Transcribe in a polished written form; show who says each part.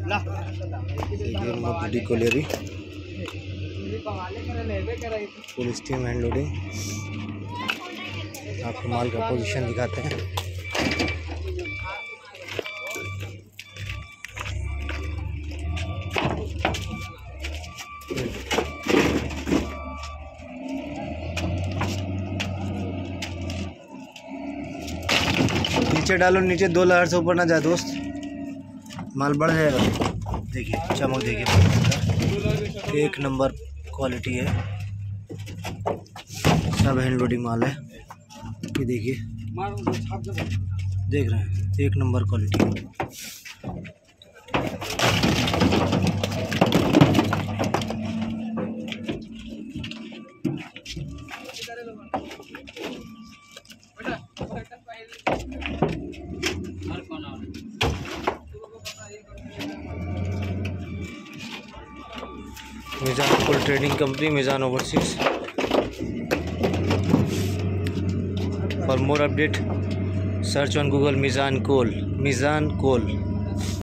Speaker 1: देखिए Modi colliery full steam hand loading. आपको माल का पोजीशन दिखाते हैं। नीचे डालो, नीचे 2 लहर से ऊपर ना जाए दोस्त, माल बढ़ जाएगा। देखिए चमक, देखिए एक नंबर क्वालिटी है, सब हैंड लोडिंग माल है। ये देखिए, देख रहे हैं, एक number quality. Mizan coal trading company, Mizan overseas. For more update search on Google Mizan coal.